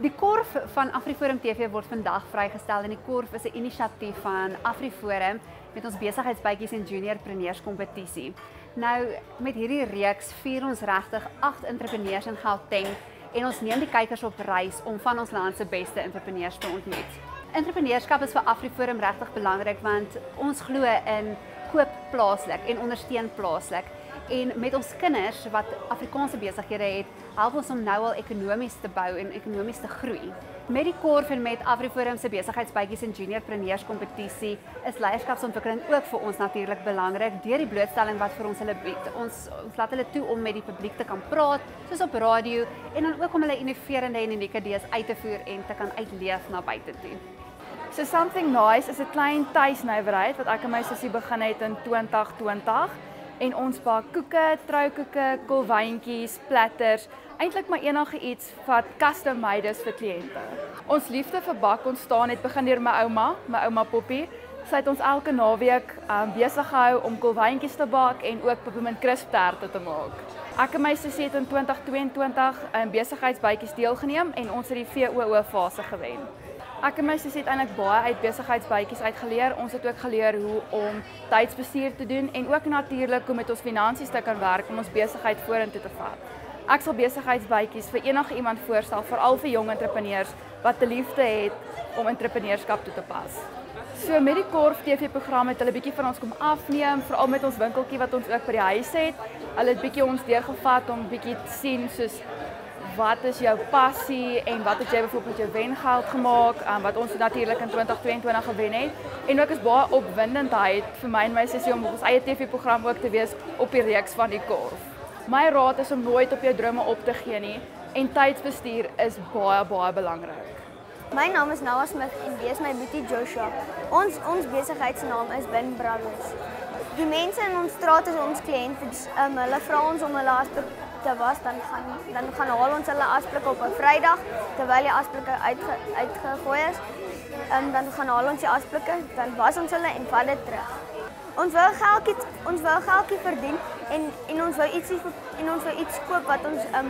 Die korf van AfriForum TV word vandag vrygestel en die korf is 'n inisiatief van AfriForum met ons besigheidsbytjies en juniorpreneurs kompetisie. Nou met hierdie reeks vier ons regtig 8 entrepreneurs in Gauteng en ons neem die kykers op reis om van ons land se beste entrepreneurs te ontmoet. Entrepreneurskap is vir AfriForum regtig belangrik want ons glo in koop plaaslik en ondersteun plaaslik. En met ons kinders wat Afrikaanse besighede het, help ons om nou al ekonomies te bou en ekonomies te groei. Met die korf en met AfriForum se besigheidsbytjies en juniorpreneurs kompetisie is leierskapsontwikkeling ook vir ons natuurlik belangrik deur die blootstelling wat vir ons hulle bied. Ons laat hulle toe om met die publiek te kan praat, soos op radio, en dan ook om hulle innoverende en unieke idees uit te voer en te kan uitleef na buite toe. So Something Nice is 'n klein tuisnywerheid wat ek en my sussie begin het in 2020. En ons bak koeke, troukoeke, kolwyntjies, platters, eintlik maar enige iets wat custom made is vir kliënte. Ons liefde vir bak ontstaan het begin deur my ouma Poppie. Sy het ons elke naweek besig gehou om kolwyntjies te bak en ook peppermint crisp tarte te maak. Ek en my sussie het in 2022 in besigheidsbytjies deelgeneem en ons het die VOO fase gewen. Ek en my sussie het eintlik baie uit besigheidsbytjies uitgeleer. Ons het ook geleer hoe om tydsbestuur te doen en ook natuurlik hoe met ons finansies te kan werk om ons besigheid vorentoe te vat. Ek sal besigheidsbytjies vir enige iemand voorstel, veral vir jong entrepreneurs wat 'n liefde het om entrepreneurskap toe te pas. So met die Korf TV-program het hulle bietjie van ons kom afneem, veral met ons winkeltjie wat ons ook by die huis het. Hulle het bietjie ons deurgevat om bietjie te sien soos wat is jou passie en wat het jy byvoorbeeld jou wengeld gemaak, wat ons natuurlik in 2022 gewen het. En ook is baie opwindendheid vir my en my sussie om op ons eie TV-program ook te wees op die reeks van die Korf. My raad is om nooit op jou drome op te gee nie en tydsbestuur is baie belangrik. My naam is Noah Smith en dis my boetie Joshua. Ons besigheidsnaam is Bin Brothers. Die mense in ons straat is ons kliënte. Hulle vra ons om hulle asblik te was, dan gaan haal ons hulle asblik op 'n Vrydag terwyl die asblikke uitgegooi is. Dan gaan haal ons die asblikke, dan was ons hulle en vat dit terug. Ons wil geldjie verdien en ons wil iets koop wat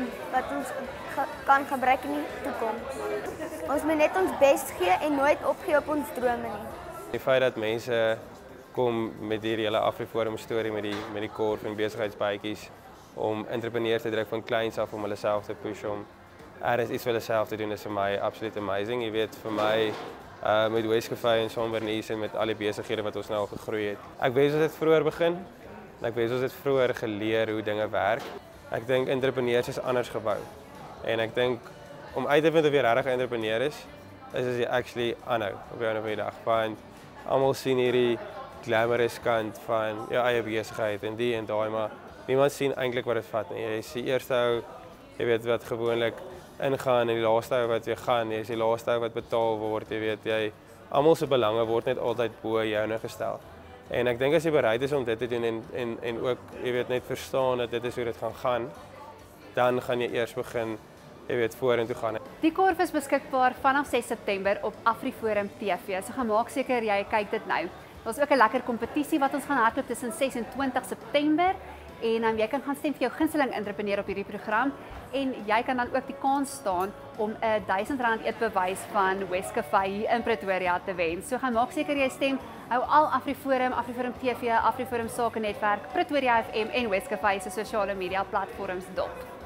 ons kan gebruik in die toekoms. Ons moet net ons bes gee en nooit opgee op ons drome nie. Die feit dat mense kom met hierdie hele AfriForum storie met die Korf en besigheidsbytjies om entrepreneurs te druk van kleins af om hulle self te push om iets vir hulle self te doen is vir my absoluut amazing. Jy weet, vir my met Wescafe en Sombernies en met al die besighede wat ons nou al gegroei het. Ek wens ons het vroeër begin. Ek wens ons het vroeër geleer hoe dinge werk. Ek dink entrepreneurs is anders gebou. En ek dink om uit te vind of jy regtig 'n entrepreneur is as jy actually aanhou op jou einde dag. Want almal sien hierdie glamorous kant van jou eie besigheid en die en daai, maar niemand sien eintlik wat dit vat nie. Jy is die eerste ou, jy weet, wat gewoonlik ingaan en die laaste ou wat weer gaan. Jy is die laaste ou wat betaal word, jy weet, almal se belange word net altyd bo joune gestel. En ek dink as jy bereid is om dit te doen en ook, jy weet, net verstaan dat dit is hoe dit gaan, dan gaan jy eers begin, jy weet, vorentoe gaan. Die Korf is beskikbaar vanaf 6 September op AfriForum TV. So gaan maak seker jy kyk dit nou. Daar's ook 'n lekker kompetisie wat ons gaan hardloop tussen 6 en 20 September. En jy kan gaan stem vir jou gunsteling entrepreneur op hierdie program en jy kan dan ook die kans staan om 'n R1000 eetbewys van Wescafe hier in Pretoria te wen. So gaan maak seker jy stem. Hou al AfriForum, AfriForum TV, AfriForum Sake Netwerk, Pretoria FM en Wescafe se sosiale media platforms dop.